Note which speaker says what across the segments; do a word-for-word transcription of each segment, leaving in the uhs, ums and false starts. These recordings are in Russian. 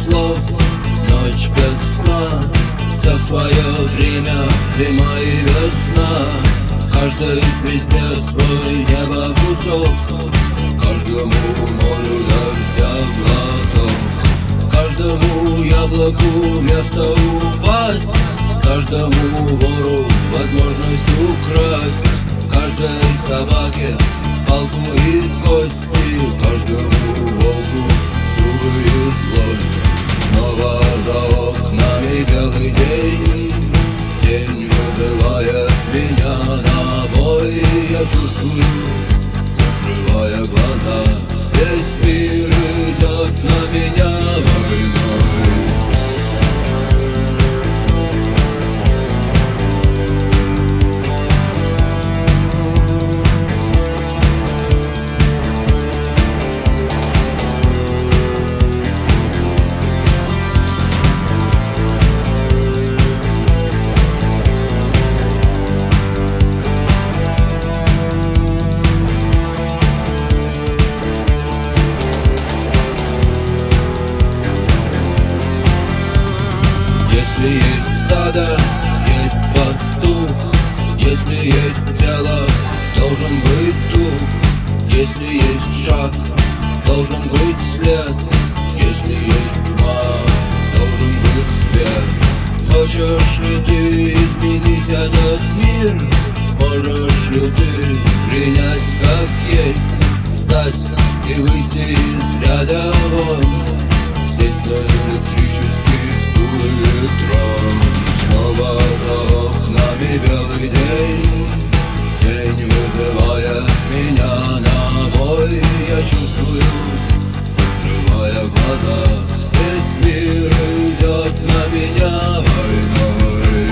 Speaker 1: слов, ночь без сна. Все в свое время, зима и весна. Каждой звезде свой небо кусок, каждому морю дождя глоток, каждому яблоку место упасть, каждому вору возможность украсть, каждой собаке палку и кости, каждому волку зубы и злость. Снова за окнами белый день, день вызывает меня на бой. Я чувствую, закрывая глаза, весь мир идет на меня войной. Если есть стадо, есть пастух. Если есть тело, должен быть дух. Если есть шаг, должен быть след. Если есть тьма, должен быть свет. Хочешь ли ты изменить этот мир? Сможешь ли ты принять как есть? Встать и выйти из ряда вон, сесть на электрический стул или трон. Снова за окнами белый день, день вызывает меня на бой. Я чувствую, открывая глаза, весь мир идет на меня войной.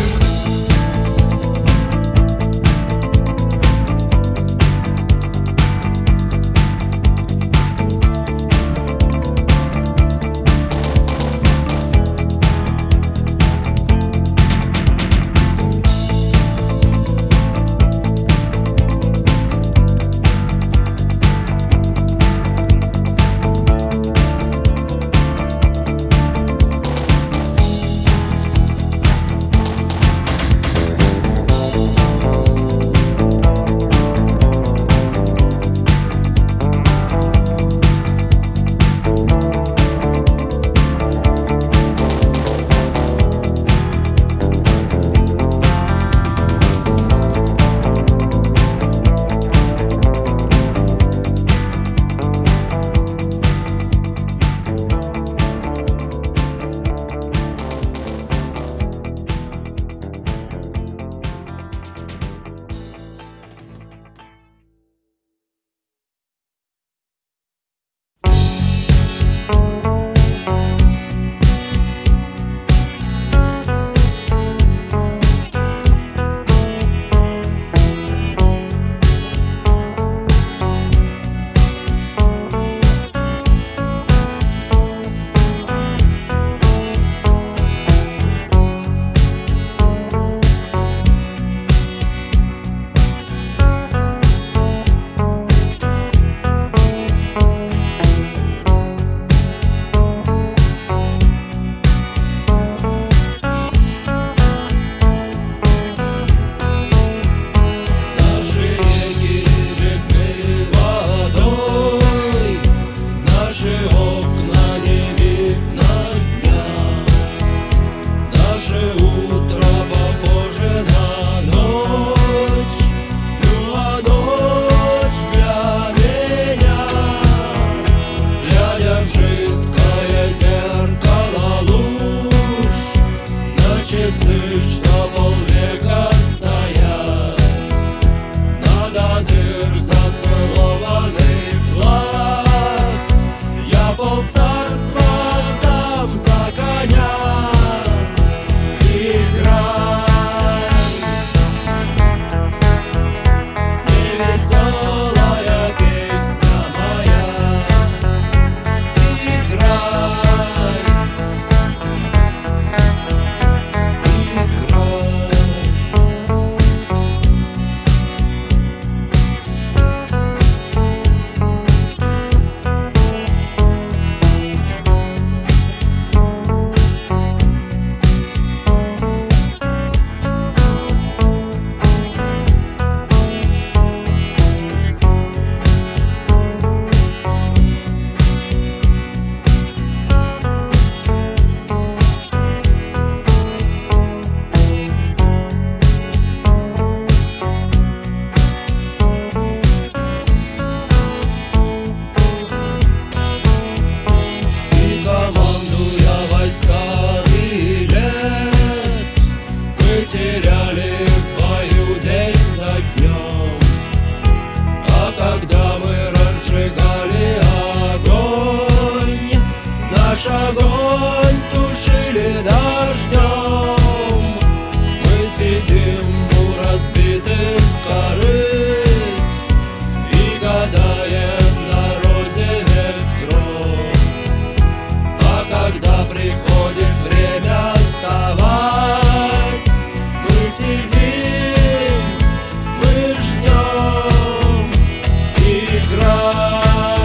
Speaker 1: огонь тушили дождем. Мы сидим у разбитых корыт и гадаем на розе ветров. А когда приходит время вставать, мы сидим, мы ждем. Играй,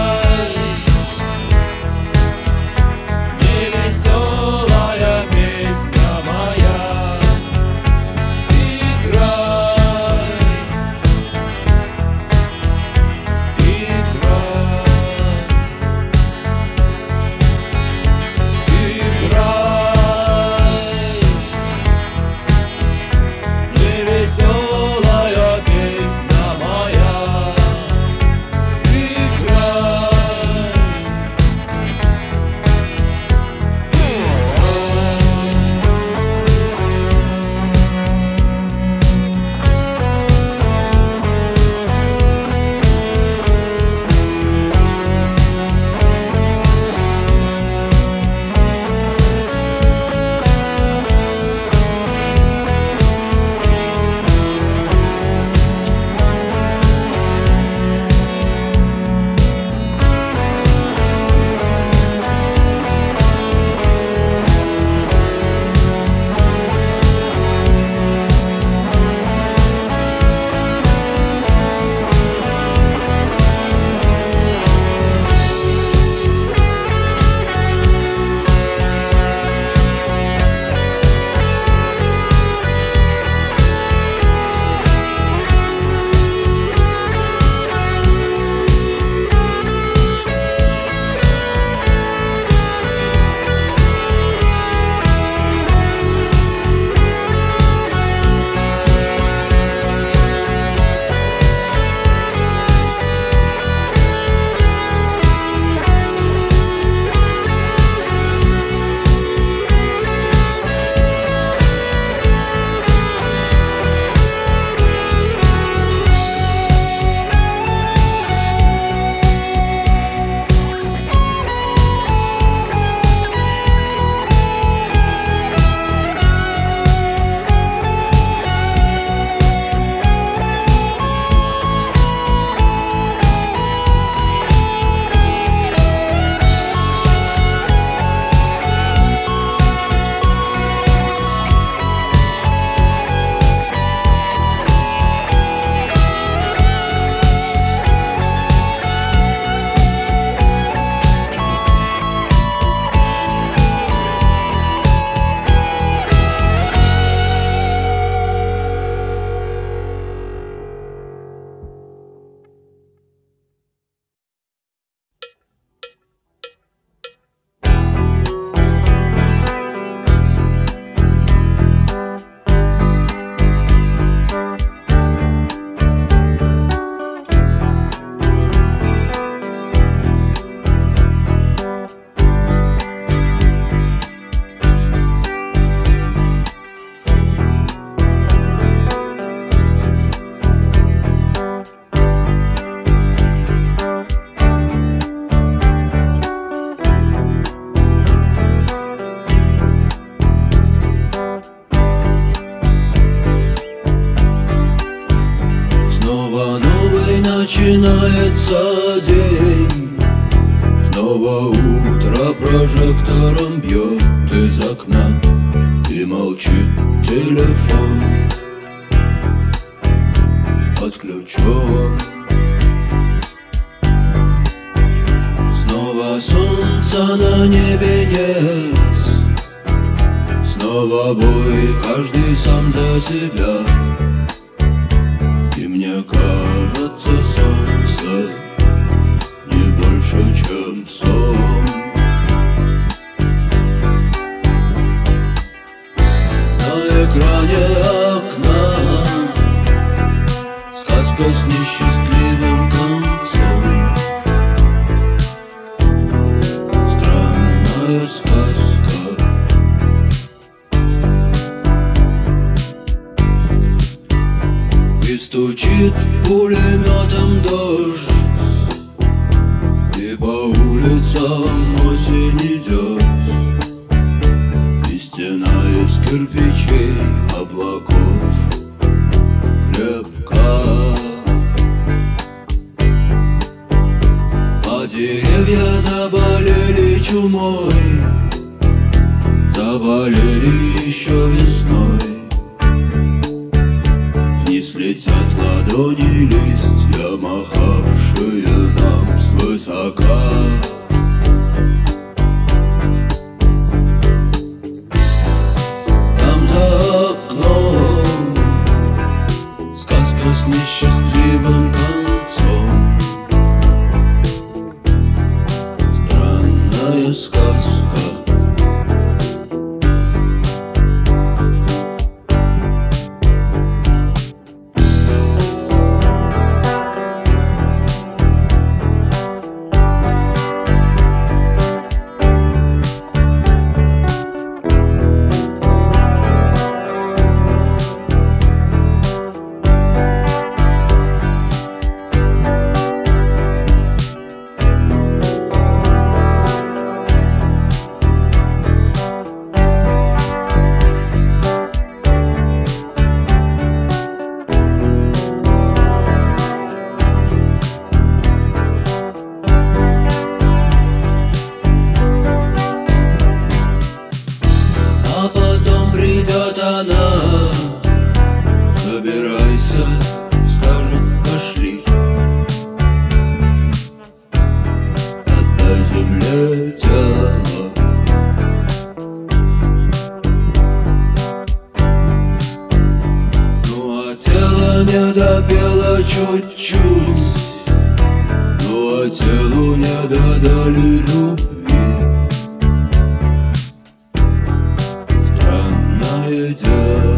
Speaker 1: невеселая песня моя. Играй, играй, играй, невеселая песня моя. Играй, начинается день. Снова утро прожектором бьет из окна, и молчит телефон отключен. Снова солнца на небе нет, снова бой, каждый сам за себя. И мне кажется, солнце не больше, чем сон. На экране окна сказка с несчастливым концом. Странная сказка. И стучит пулеметом дождь, и по улицам осень идет. чумой заболели еще весной. Не слетят ладони листья, махавшие нам свысока. Там за окном сказка с несчастливым концом. Странная сказка. Собирайся, скажет, пошли. Отдай земле тело. Ну а тело не допело чуть-чуть, ну а телу не додали любви. Странное дело.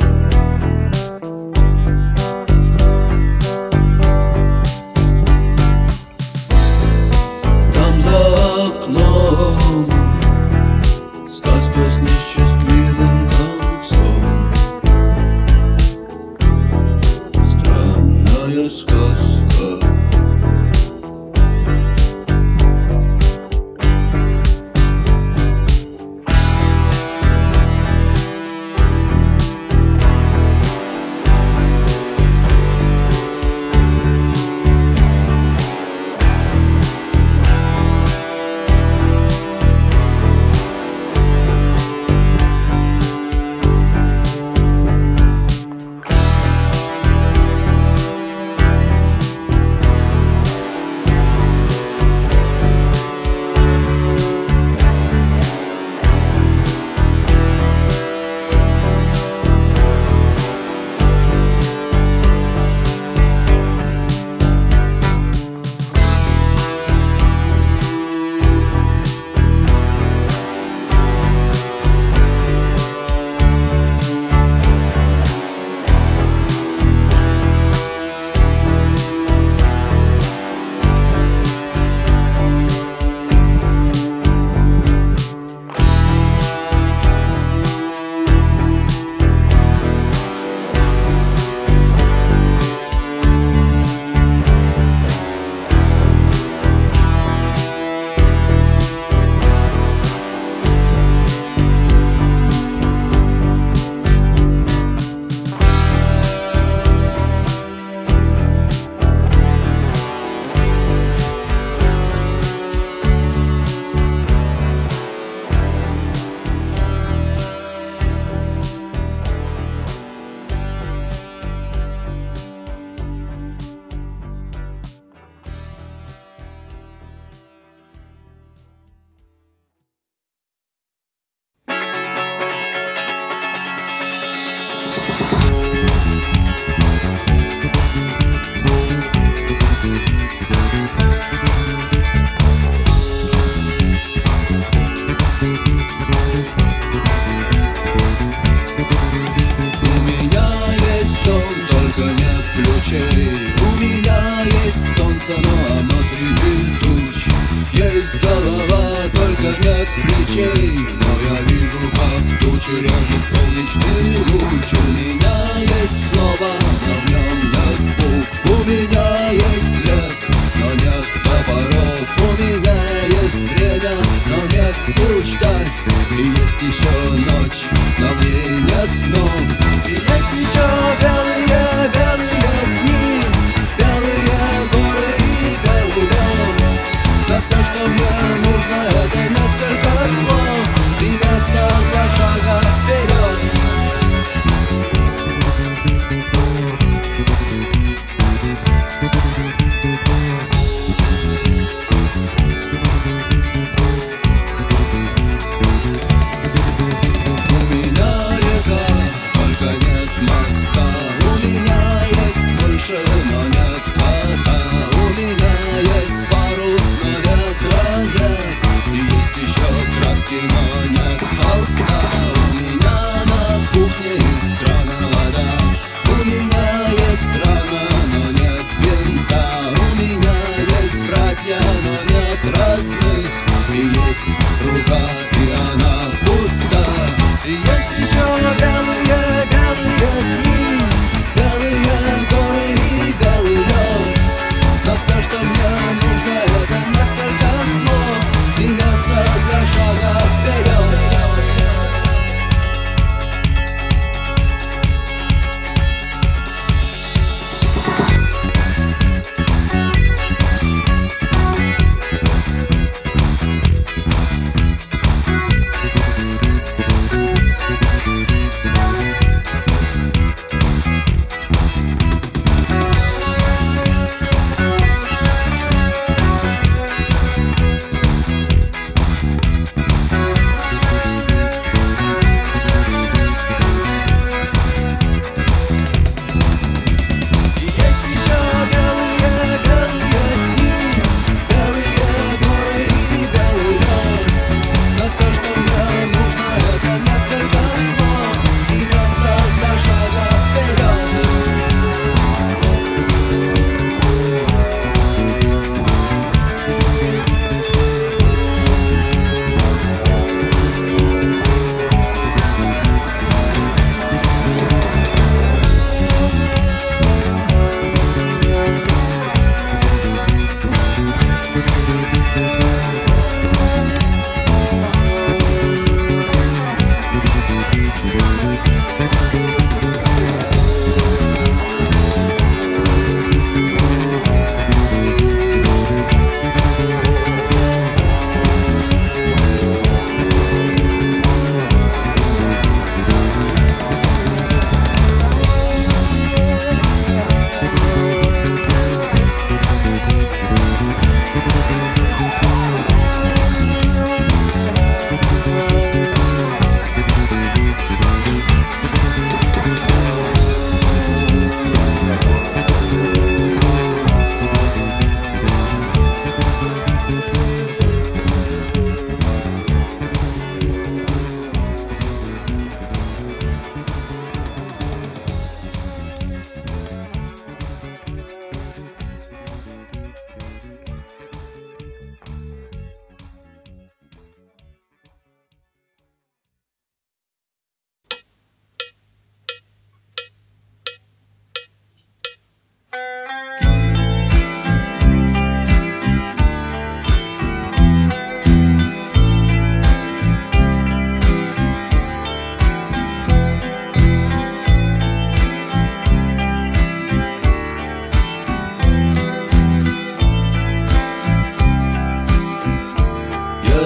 Speaker 1: У меня есть солнце, но оно среди туч. Есть голова, только нет плечей, но я вижу, как тучи режет солнечный луч. У меня есть слово, но в нем нет букв. У меня есть лес, но нет топоров. У меня есть время, но нет сил ждать. И есть еще ночь, но в ней нет снов. И есть еще белые, белые дни, белые горы и белый лед. Но все, что мне нужно, это не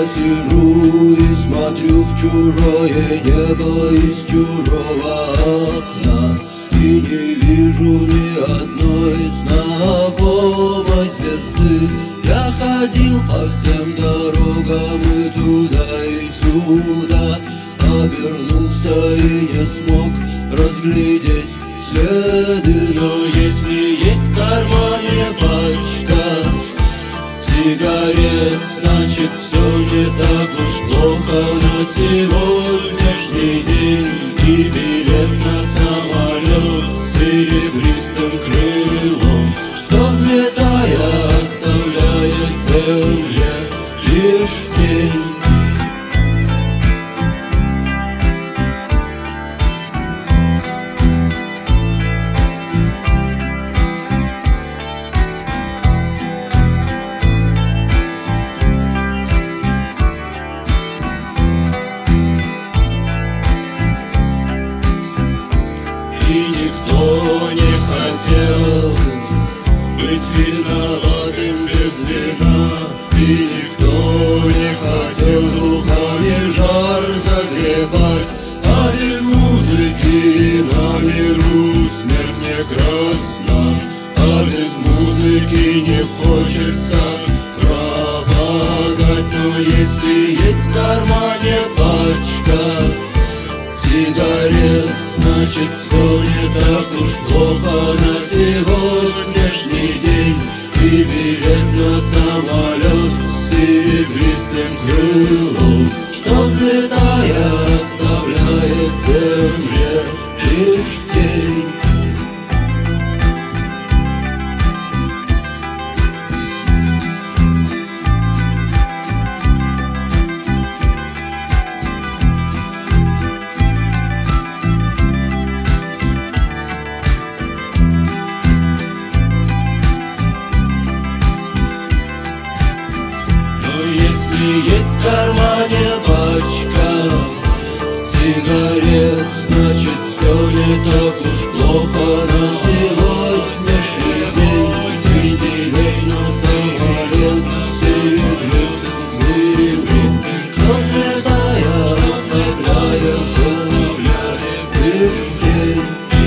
Speaker 1: сижу и смотрю в чужое небо из чужого окна, и не вижу ни одной знакомой звезды. Я ходил по всем дорогам и туда, и сюда, обернулся и не смог разглядеть следы. Но если есть в кармане пачка сигарет, значит все не так уж плохо на сегодняшний день. И билет на самолет с серебристым крылом, что взлетая оставляет земле лишь тень. Виноватым без вина, и никто не хотел руками жар загребать. А без музыки на миру смерть не красна, а без музыки не хочется пропадать. Но если есть в кармане пачка сигарет, значит все не так уж плохо на сегодняшний день. И билет на самолет с серебристым крылом, что взлетая оставляет земле лишь тень. Есть в кармане пачка сигарет, значит все не так уж плохо на сегодняшний день. И билет на самолет с серебристым крылом, что взлетая оставляет лишь тень.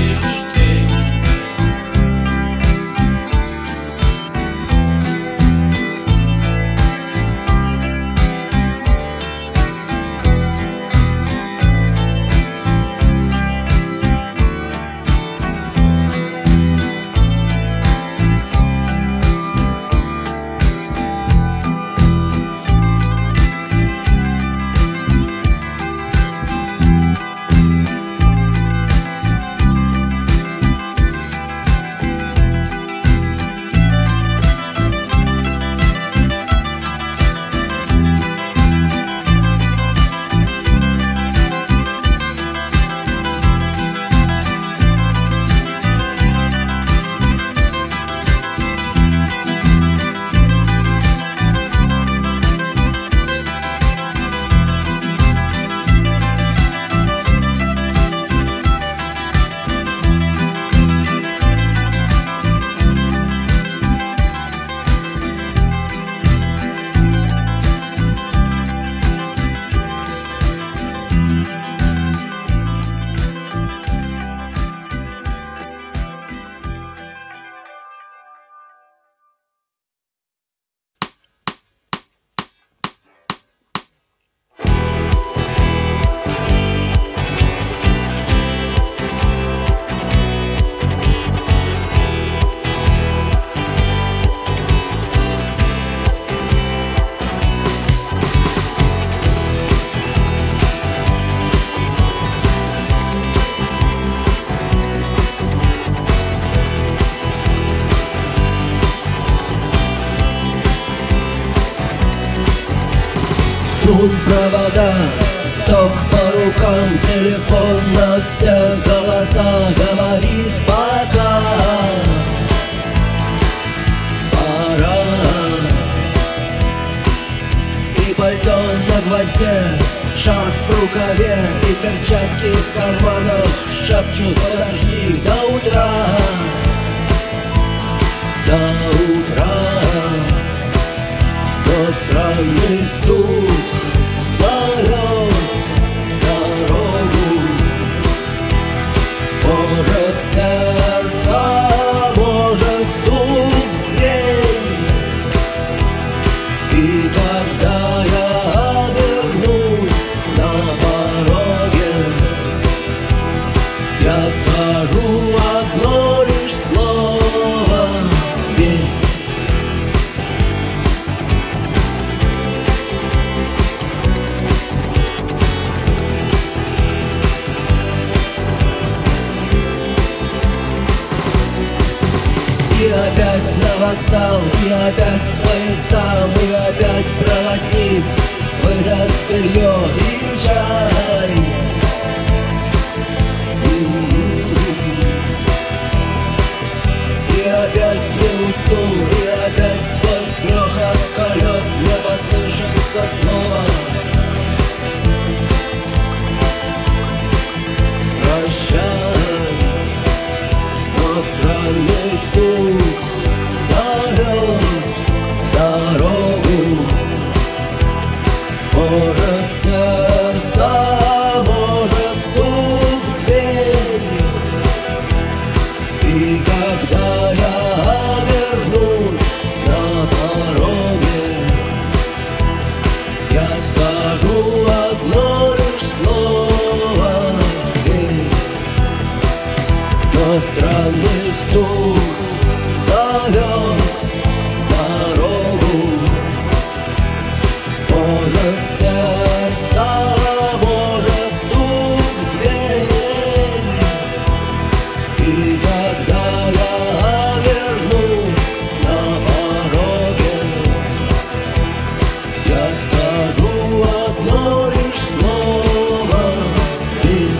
Speaker 1: Струн провода, ток по рукам, телефон на все голоса говорит пока. Пора. И пальто на гвозде, шарф в рукаве и перчатки в карманах шепчут: подожди до утра, до утра. Но странный стук вокзал, и опять к поездам, и опять проводник выдаст белье и чай. И опять не усну, и опять сквозь грохот колес мне послышится снова: прощай. Но странный стук зовет дорогу. Может, сердце, может, стук в дверь. И когда я обернусь на пороге, я скажу одно лишь слово: верь. Но странный стук зовет дорогу. Может, сердце, может, стук в дверь. И когда я обернусь на пороге, я скажу одно лишь слово: верь.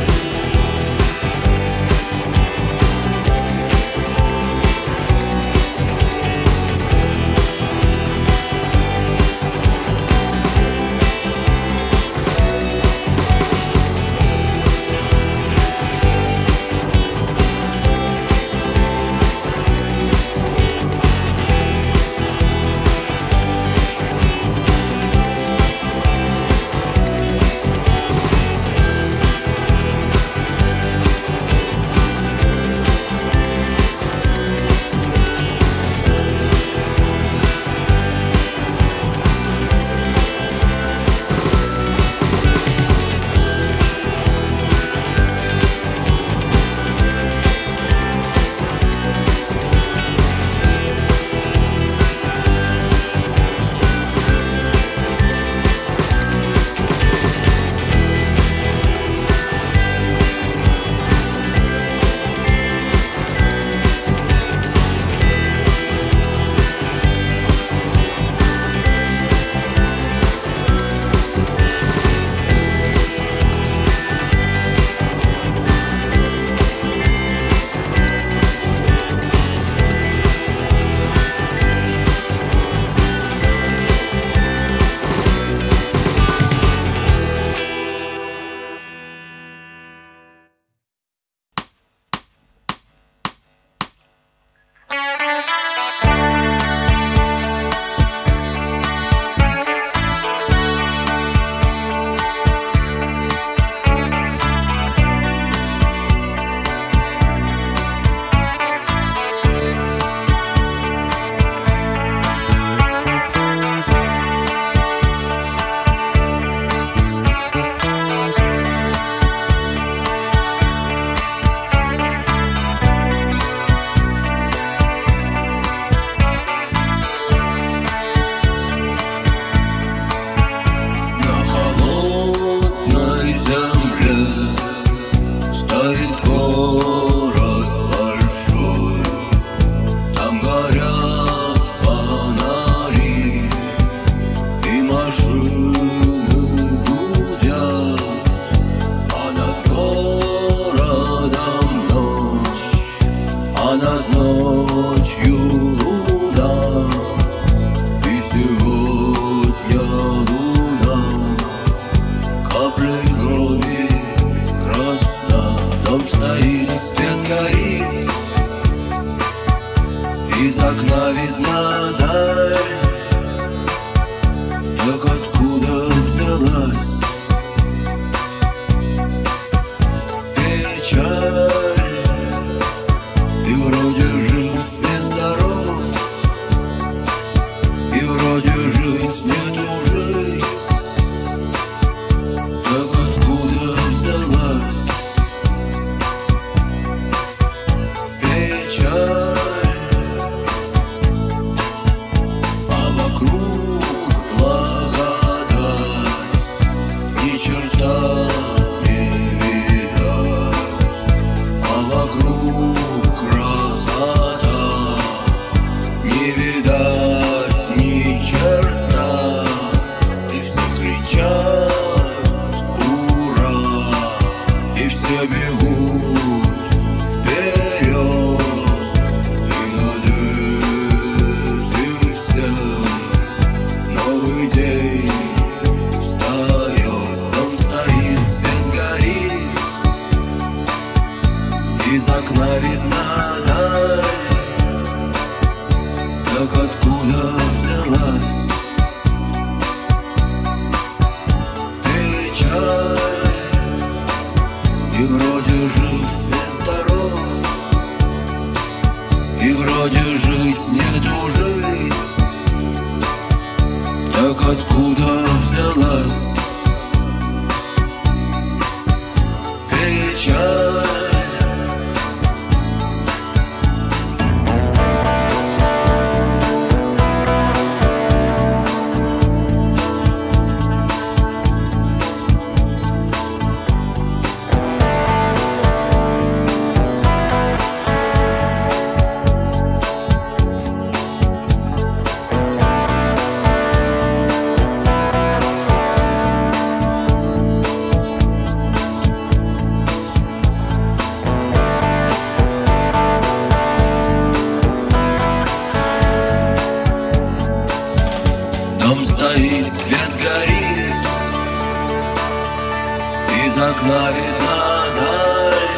Speaker 1: окна видна даль,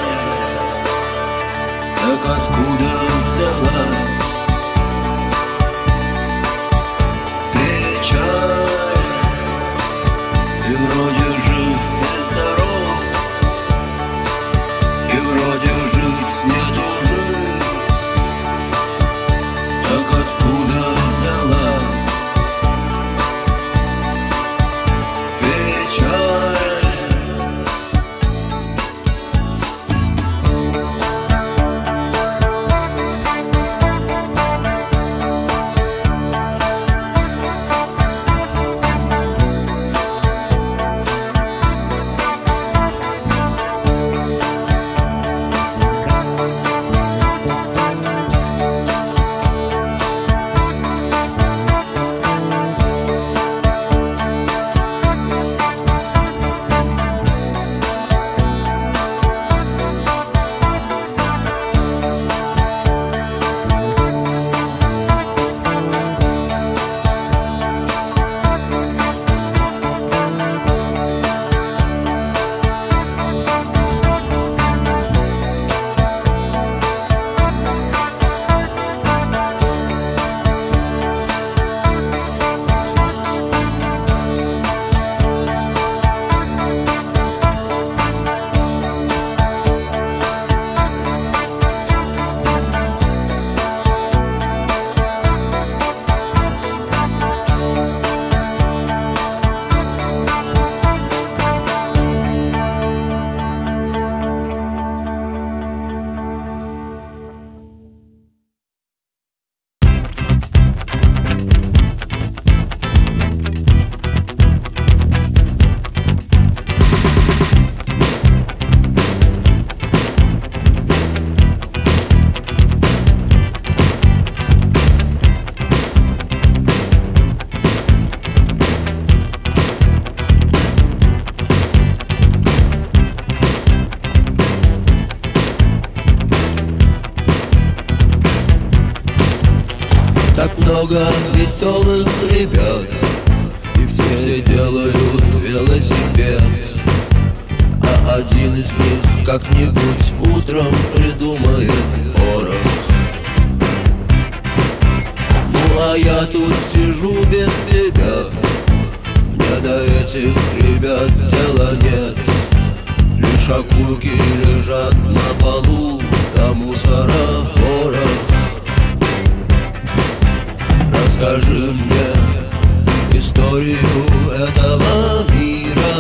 Speaker 1: так откуда взялась печаль? И вроде жив и здоров, и вроде жить не тужить, так откуда взялась печаль? Много веселых ребят, и все, все делают велосипед, а один из них как-нибудь утром придумает порох. Ну а я тут сижу без тебя, мне до этих ребят дела нет. Лишь окурки лежат на полу, да мусора порох. Расскажи мне историю этого мира,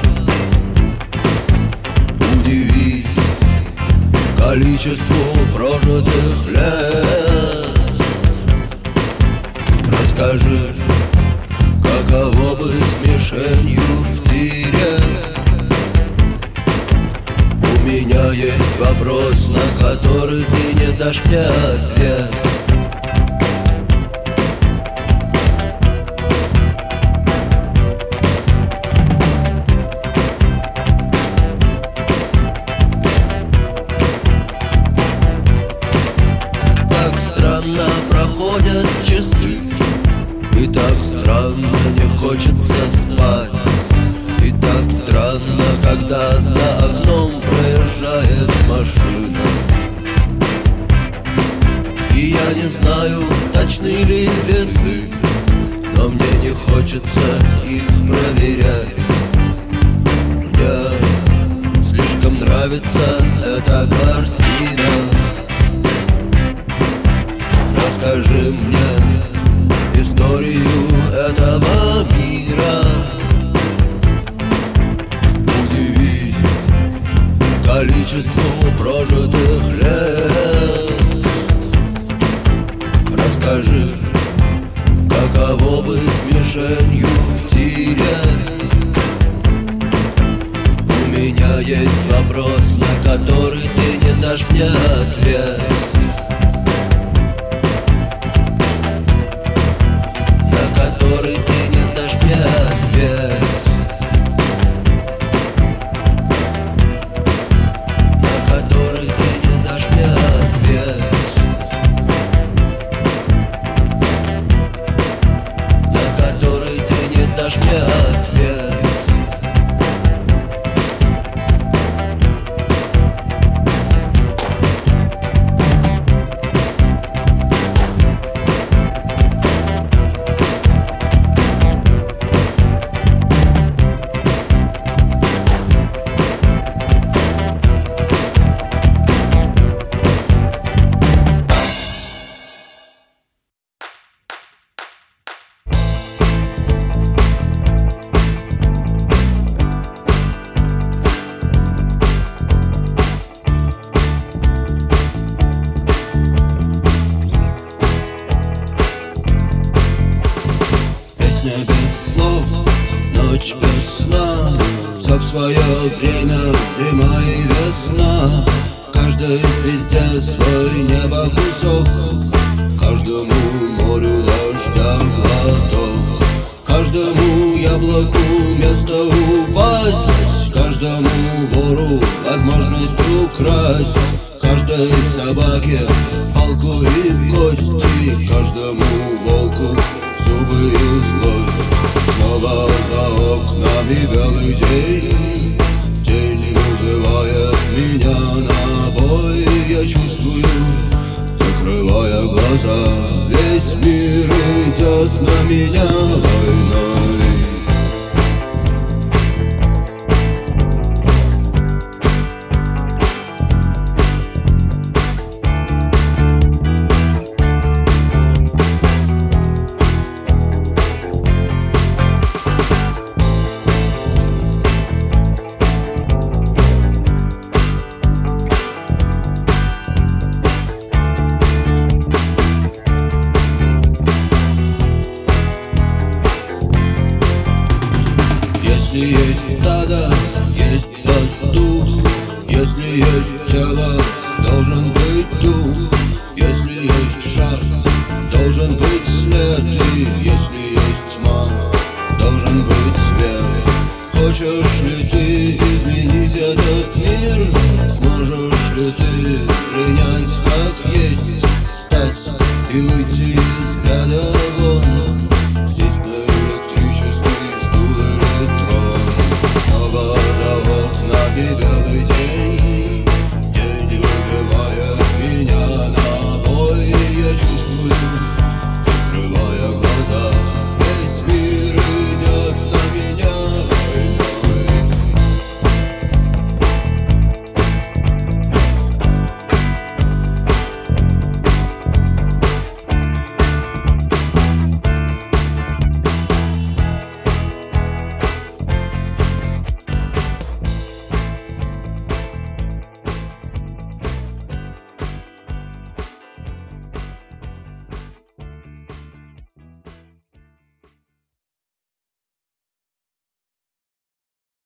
Speaker 1: удивись количеству прожитых лет. Расскажи, каково быть мишенью в тире. У меня есть вопрос, на который ты не дашь мне ответ. Проходят часы, и так странно не хочется спать. И так странно, когда за окном проезжает машина. И я не знаю, точны ли весы, но мне не хочется их проверять. Мне слишком нравится эта картина. Расскажи мне историю этого мира, удивись количеству прожитых лет. Расскажи, каково быть мишенью в тире. У меня есть вопрос, на который ты не дашь мне ответ. Который ты не дашь мне ответ. На который ты не дашь мне ответ. На который ты не дашь мне ответ. ночь без сна. Все в свое время, зима и весна. Каждой звезде свой небо кусок, каждому морю дождя глоток, каждому яблоку место упасть, каждому вору возможность украсть, каждой собаке палку и кости, каждому волку зубы и злость. Снова за окнами белый день, день вызывает меня на бой. Я чувствую, закрывая глаза, весь мир идет на меня войной. Если есть стадо, есть пастух. Если есть тело, должен быть дух. Если есть шаг, должен быть след. И если есть тьма, должен быть свет. Хочешь ли ты изменить этот мир? Сможешь ли ты принять как есть?